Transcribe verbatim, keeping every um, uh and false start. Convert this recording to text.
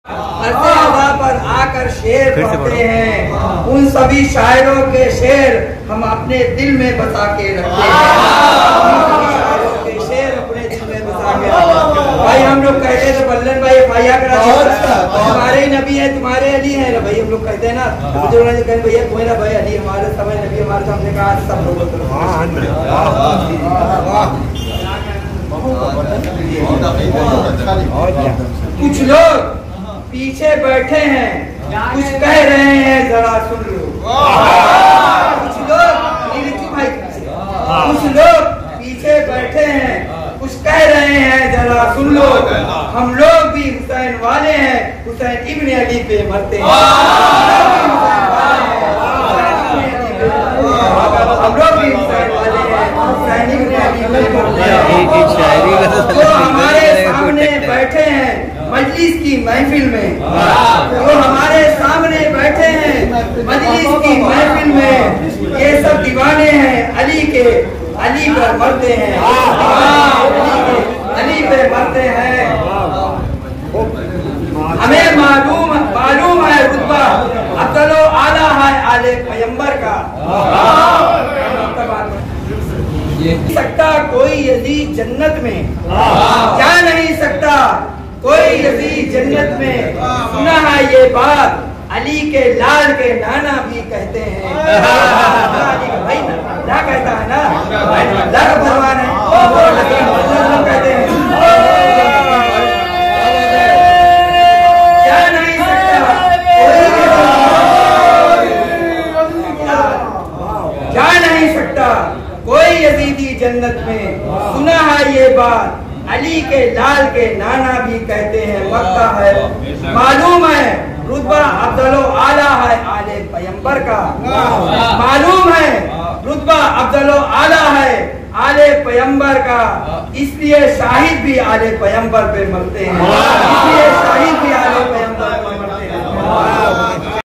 अर्ज़े अज़ा पर आकर शेर पढ़ते हैं, उन सभी शायरों के शेर हम अपने दिल में बसा के रखते हैं। शायरों के शेर अपने दिल में बसा के रखते हैं। भाई हम लोग कहते थे बल्लन भाई फाया करा हमारे ही नबी है, तुम्हारे अली है ना भाई, हम लोग कहते हैं ना। बुजुर्गों ने कहा भैया कोई ना भाई अली हमारे समय नबी हमारे सामने कहा सब लोग कुछ लोग पीछे बैठे हैं, कुछ कह रहे हैं जरा सुन लो। कुछ लोग भाई कुछ लोग पीछे बैठे हैं, कुछ कह रहे हैं जरा सुन लो। हम लोग भी हुसैन वाले हैं, हुसैन इब्न अली पे मरते हैं। हम लोग भी हुसैन वाले हैं, हुसैन इब्न अली पे मरते हैं। तो हमारे सामने बैठे हैं मजलिस की महफिल में, वो हमारे सामने बैठे हैं मजलिस की महफिल में, ये सब दीवाने हैं अली के, अली पर मरते हैं, अली पे मरते हैं। हमें मालूम मालूम है रुतबा अफजलो आला है आले पैगंबर का। सकता कोई यजीद जन्नत में, क्या नहीं सकता कोई यजीद जन्नत में। सुना है ये बात अली के लाल के नाना भी कहते हैं। भाई क्या कहता है ना, अल्लाह का फरमान है, कहते हैं क्या नहीं सकता क्या नहीं सकता कोई यजीदी जन्नत में। सुना है ये बात अली के लाल के नाना भी कहते हैं। मक्का है मालूम है रुतबा अफजलो आला है आले पैगंबर का। मालूम है रुतबा अफजलो आला है आले पैगंबर का, इसलिए शाहिद भी आले पैगंबर पे मरते हैं, इसलिए शाहिद भी